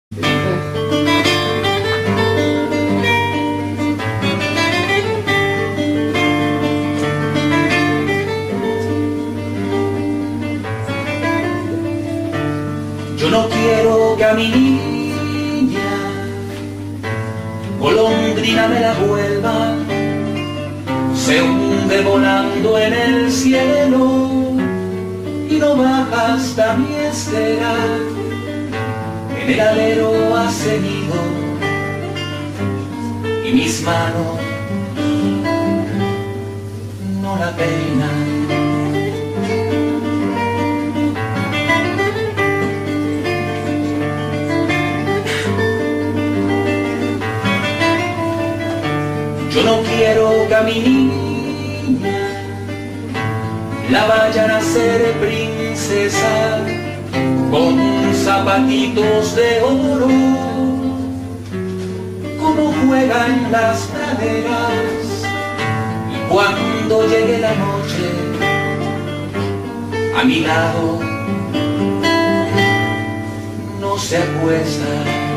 Yo no quiero que a mi niña golondrina me la vuelva, se hunde volando en el cielo y no baja hasta mi estera. En el alero ha seguido y mis manos no la peinan. Yo no quiero que a mi niña la vayan a hacer princesa con zapatitos de oro, como juegan las praderas, y cuando llegue la noche a mi lado no se acuesta.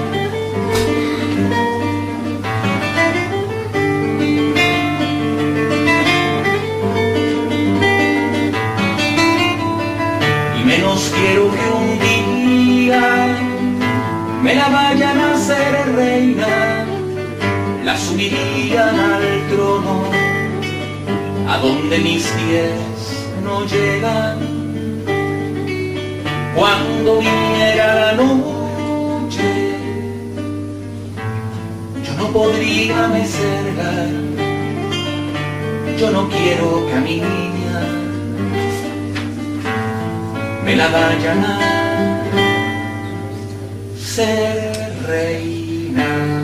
Menos quiero que un día me la vayan a hacer reina, la subirían al trono a donde mis pies no llegan. Cuando viniera la noche yo no podría mecerla. Yo no quiero que a mi niña me la vayan a ser reina.